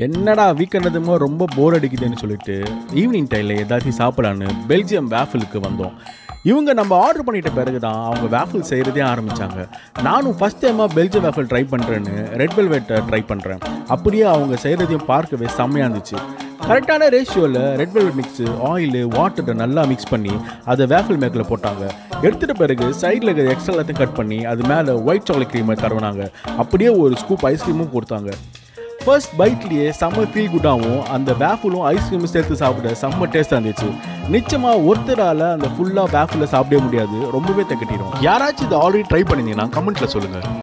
என்னடா வீக்கெண்டதுமோ ரொம்ப போர் அடிக்குதுன்னு சொல்லிட்டு ஈவினிங் டைமில் ஏதாச்சும் சாப்பிடலான்னு பெல்ஜியம் வேஃபிலுக்கு வந்தோம். இவங்க நம்ம ஆர்டர் பண்ணிட்ட பிறகு தான் அவங்க வேஃபில் செய்கிறதே ஆரம்பித்தாங்க. நானும் ஃபஸ்ட் டைமாக பெல்ஜியம் வேஃபில் ட்ரை பண்ணுறேன்னு ரெட் வெல்வெட்டை ட்ரை பண்ணுறேன். அப்படியே அவங்க செய்கிறதையும் பார்க்கவே செம்மையாக இருந்துச்சு. கரெக்டான ரேஷியோவில் ரெட் வெல்வெட் மிக்ஸு, ஆயிலு, வாட்டரை நல்லா மிக்ஸ் பண்ணி அதை வேஃபில் மேக்கில் போட்டாங்க. எடுத்துகிட்ட பிறகு சைடில் இருக்கிற எக்ஸ்ட்ரா எல்லாத்தையும் கட் பண்ணி அது மேலே ஒயிட் சாக்லேட் க்ரீமை தருவினாங்க. அப்படியே ஒரு ஸ்கூப் ஐஸ்கிரீமும் கொடுத்தாங்க. ஃபர்ஸ்ட் பைட்லேயே செம்ம ஃபீல் குட்டாகவும் அந்த வேஃபிலும் ஐஸ்கிரீமும் சேர்த்து சாப்பிட செம்ம டேஸ்ட்டாக இருந்துச்சு. நிச்சயமாக ஒருத்தரால் அந்த ஃபுல்லாக வேஃபில் சாப்பிடவே முடியாது, ரொம்பவே தக்கட்டிடும். யாராச்சும் இதை ஆல்ரெடி ட்ரை பண்ணியிருந்தீங்கன்னா கமெண்ட்டில் சொல்லுங்கள்.